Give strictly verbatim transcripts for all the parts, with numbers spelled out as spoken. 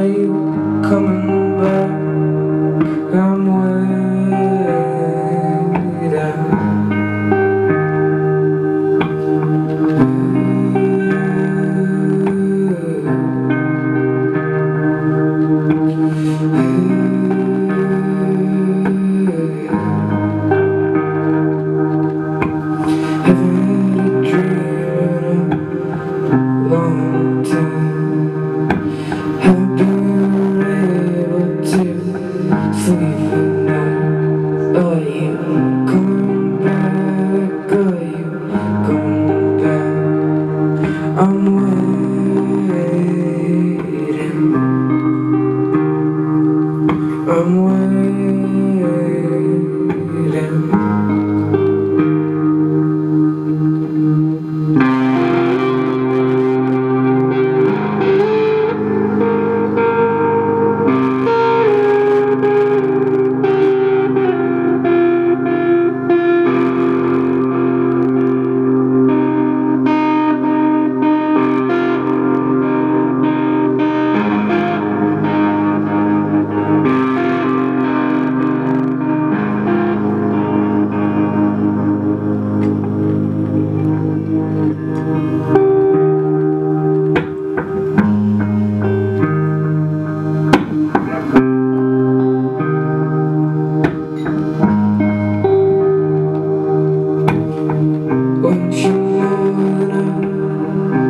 Are you coming back? I'm long time. Haven't been able to sleep at night. Are you coming back? Are you coming back? I'm waiting. I'm waiting.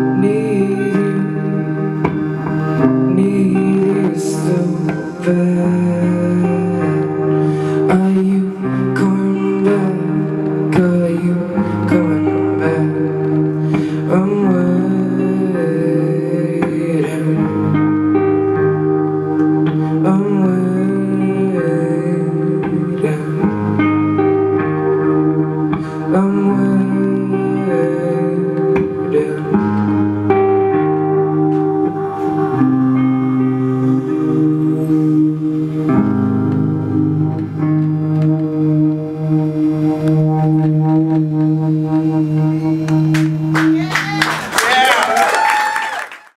Need you so bad.